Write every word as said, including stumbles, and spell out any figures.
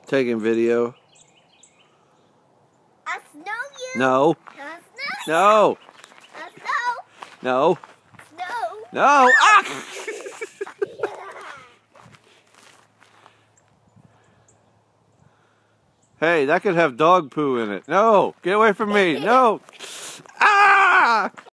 Taking video. I snow you. No. I snow No. I snow. No. Snow. No. Ah! Hey, that could have dog poo in it. No. Get away from me. No. Ah!